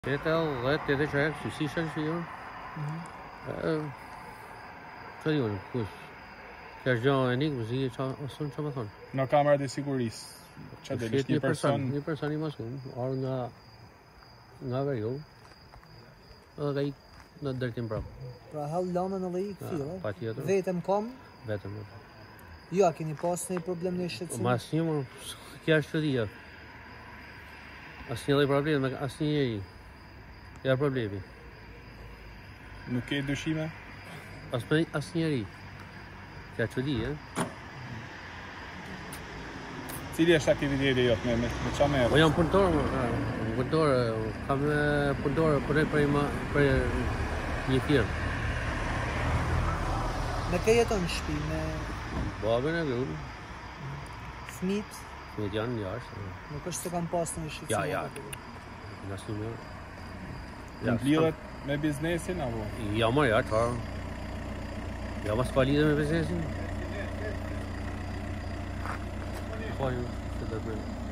Teta let teta çayak si şaşıyor. Çayıyor kush. Ka gjë e nikë si asun çfarë thon. Në kamerat e sigurisë. Çfarë do të Një person I mosum, or nga veriu. Edhe ai në drejtim prap. Pra hall lanën edhe I kthjellë. Patjetër. Vetëm kom. Vetëm. Jo, a keni pas një problem në shqetësim? Ma asnjë më kjo është çudia. Asnjë lloj problemi me asnjë njeri. Ja problemi. Nuk ke dyshime? Asnjëri. Kjo çudi, Cili është aktiviteti jot me çfarë merr? Po jam punëtor, kam punëtor për një firmë. Me kë jeton në shtëpi me babën e grup. Fëmijët? Fëmijët janë jashtë. Nuk është se kam pas në shqetësim. Ja. Nasë më. Ja, lidhet me biznesin apo? Ja, më ja, çfarë? Ja, mas ka lidhje me biznesin. Po, se do të bëj.